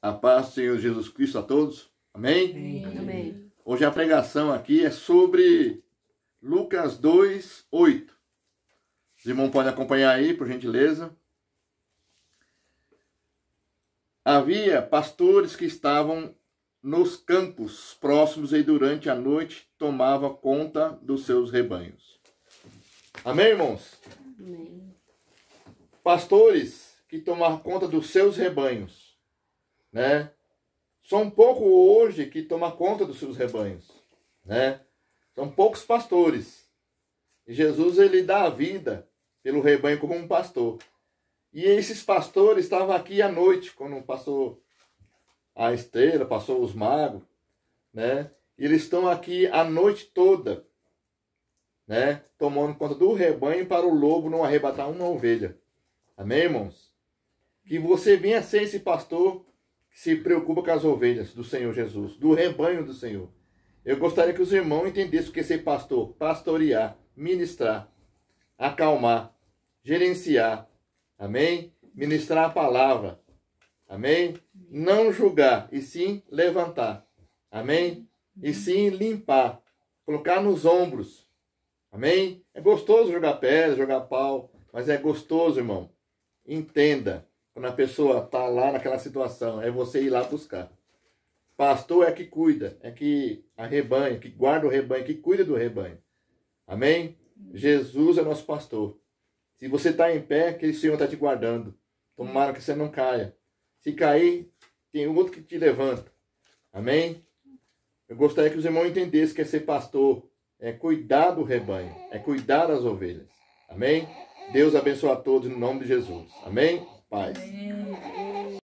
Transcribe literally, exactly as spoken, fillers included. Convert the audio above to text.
A paz do Senhor Jesus Cristo a todos. Amém? Amém. Hoje a pregação aqui é sobre Lucas dois, oito. Os irmãos podem acompanhar aí, por gentileza. Havia pastores que estavam nos campos próximos e durante a noite tomava conta dos seus rebanhos. Amém, irmãos? Amém. Pastores que tomavam conta dos seus rebanhos, né? São poucos hoje que tomam conta dos seus rebanhos, né? São poucos pastores. E Jesus, ele dá a vida pelo rebanho como um pastor. E esses pastores estavam aqui à noite, quando passou a estrela, passou os magos, né? E eles estão aqui a noite toda, né? Tomando conta do rebanho para o lobo não arrebatar uma ovelha. Amém, irmãos? Que você venha ser esse pastor que se preocupa com as ovelhas do Senhor Jesus, do rebanho do Senhor. Eu gostaria que os irmãos entendessem o que é ser pastor: pastorear, ministrar, acalmar, gerenciar. Amém? Ministrar a palavra. Amém? Não julgar, e sim levantar. Amém? E sim limpar. Colocar nos ombros. Amém? É gostoso jogar pedra, jogar pau, mas é gostoso, irmão. Entenda, quando a pessoa está lá naquela situação, é você ir lá buscar. Pastor é que cuida, é que arrebanha, que guarda o rebanho, que cuida do rebanho. Amém? Jesus é nosso pastor. Se você está em pé, aquele Senhor está te guardando. Tomara que você não caia. Se cair, tem outro que te levanta. Amém? Eu gostaria que os irmãos entendessem que é ser pastor, é cuidar do rebanho, é cuidar das ovelhas. Amém? Deus abençoe a todos no nome de Jesus. Amém? Paz. Amém.